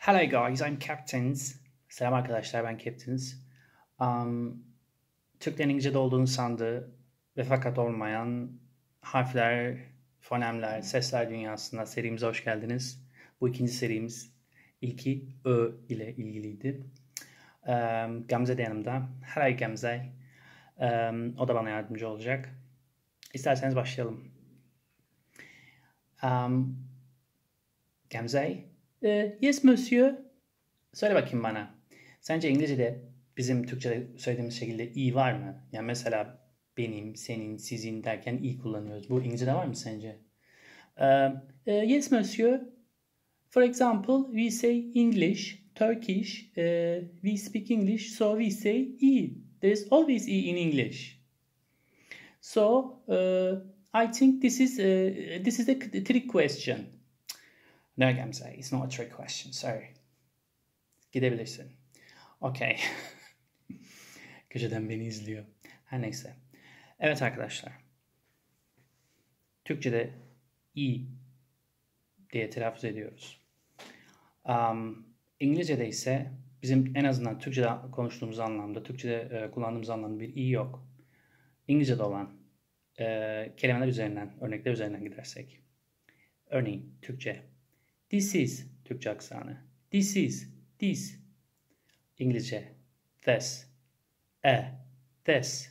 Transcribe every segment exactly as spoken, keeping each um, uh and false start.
Hello guys, I'm Captains. Selam arkadaşlar, ben Captains. Um, Türklerin İngilizce'de olduğunu sandığı ve fakat olmayan harfler, fonemler, sesler dünyasına serimize hoş geldiniz. Bu ikinci serimiz. İlki Ö ile ilgiliydi. Um, Gamze de yanımda. Hello Gamze. Um, o da bana yardımcı olacak. İsterseniz başlayalım. Um, Gamze, uh, yes monsieur. Söyle bakayım bana. Sence İngilizce'de bizim Türkçe'de söylediğimiz şekilde i var mı? Yani mesela benim, senin, sizin derken i kullanıyoruz. Bu İngilizce'de var mı sence? Uh, uh, yes monsieur. For example, we say English, Turkish. Uh, we speak English, so we say i. There is always i in English. So uh, I think this is uh, this is a trick question. No, Gamze, it's not a trick question. Sorry. Gidebilirsin. Okay. Köşeden beni izliyor. Her neyse. Evet arkadaşlar. Türkçe'de i diye telaffuz ediyoruz. Um, İngilizce'de ise bizim en azından Türkçe'de konuştuğumuz anlamda, Türkçe'de e, kullandığımız anlamda bir i yok. İngilizce'de olan e, kelimeler üzerinden, örnekler üzerinden gidersek. Örneğin Türkçe. This is, Türkçe aksanı. This is, this. İngilizce. This. E. This.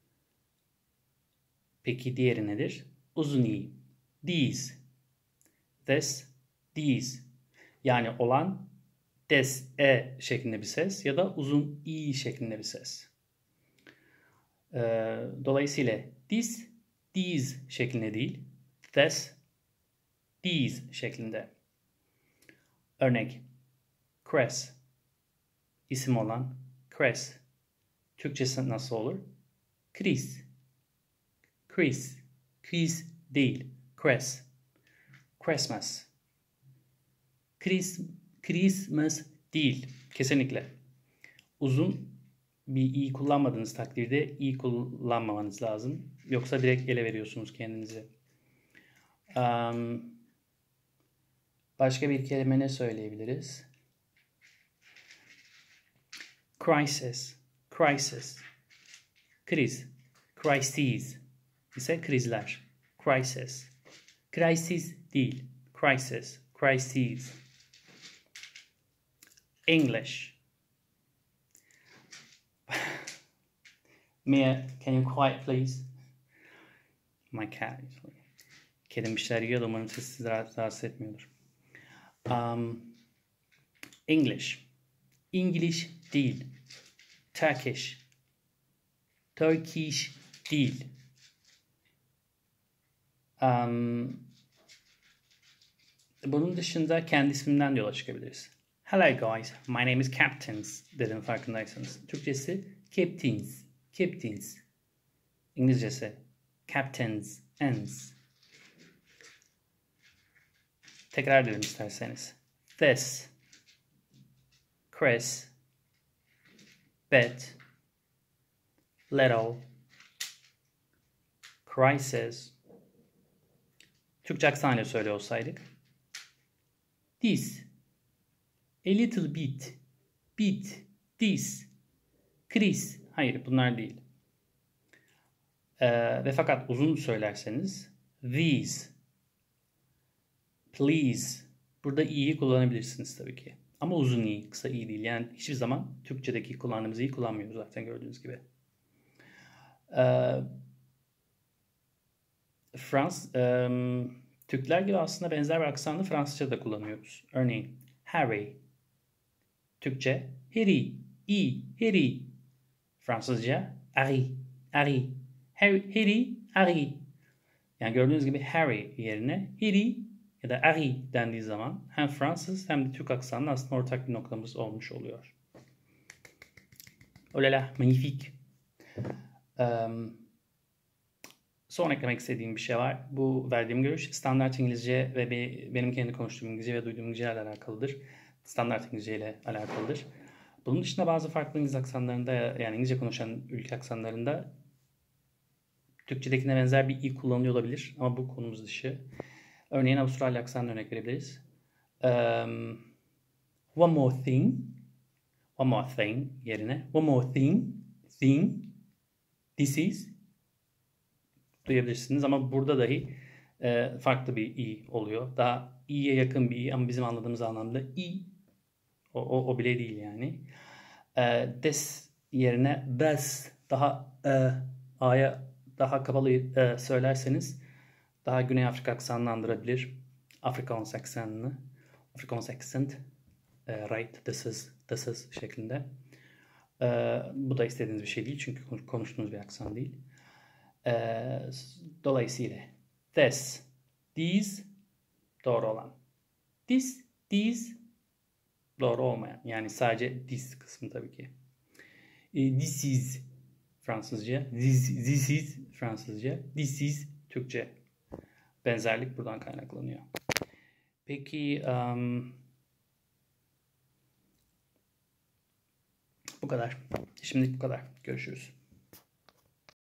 Peki diğeri nedir? Uzun i. These. This. These. Yani olan des, e şeklinde bir ses ya da uzun i şeklinde bir ses. Ee, dolayısıyla this, these şeklinde değil. This, these şeklinde. Örnek. Chris. İsim olan Chris. Türkçesi nasıl olur? Chris. Chris. Chris değil. Chris. Christmas. Chris, Christmas değil. Kesinlikle. Uzun bir i kullanmadığınız takdirde i kullanmamanız lazım. Yoksa direkt ele veriyorsunuz kendinizi. Um, başka bir kelime ne söyleyebiliriz? Crisis, crisis, kriz, crises ise krizler, crisis, crisis değil, crisis, crises. English. Mia, can you quiet please? My cat. Kedim bir şeyler yiyor da umarım sizi rahatsız etmiyordur. Um, English. English değil. Turkish. Turkish değil. Um, bunun dışında kendi ismimden de yola çıkabiliriz. Hello guys, my name is Captains dedim farkındaysanız. Türkçesi Captains. Captains. İngilizcesi Captains. Ends. Tekrar edelim isterseniz. This. Chris. Bet. Little. Crisis. Türkçe aksanıyla söylüyor olsaydık. This. A little bit. Bit. This. Chris. Hayır, bunlar değil. Ee, ve fakat uzun söylerseniz these. Please. Burada i'yi kullanabilirsiniz tabii ki. Ama uzun i, kısa i değil. Yani hiçbir zaman Türkçedeki kullandığımız i'yi kullanmıyoruz zaten gördüğünüz gibi. Ee, Frans, e, Türkler gibi aslında benzer bir aksanlı Fransızca da kullanıyoruz. Örneğin Harry. Türkçe Harry, i, Harry. Fransızca Harry, Harry. Harry, Harry. Yani gördüğünüz gibi Harry yerine Harry ya da Harry dendiği zaman hem Fransız hem de Türk aksanlı aslında ortak bir noktamız olmuş oluyor. Oh là là, magnifique. Um, son eklemek istediğim bir şey var. Bu verdiğim görüş standart İngilizce ve benim kendi konuştuğum İngilizce ve duyduğum İngilizce ile alakalıdır. Standart İngilizce ile alakalıdır. Bunun dışında bazı farklı İngiliz aksanlarında yani İngilizce konuşan ülke aksanlarında Türkçedekine benzer bir i kullanılıyor olabilir ama bu konumuz dışı. Örneğin Avustralya aksanına örnek verebiliriz. Um, One more thing. One more thing yerine one more thing. Thing. This is. Duyabilirsiniz ama burada dahi e, farklı bir i oluyor. Daha i'ye yakın bir i ama bizim anladığımız anlamda i. O, o, o bile değil yani. E, this yerine this daha e, a'ya daha kapalı e, söylerseniz daha Güney Afrika aksanını andırabilir. Afrikaans aksanını. Afrikaans accent. E, right, this is, this is şeklinde. E, bu da istediğiniz bir şey değil çünkü konuştuğunuz bir aksan değil. E, dolayısıyla this, these doğru olan. This, these doğru olmayan. Yani sadece this kısmı tabii ki. E, this is Fransızca. This, this is Fransızca. This is Türkçe. Benzerlik buradan kaynaklanıyor. Peki um, bu kadar. Şimdilik bu kadar. Görüşürüz.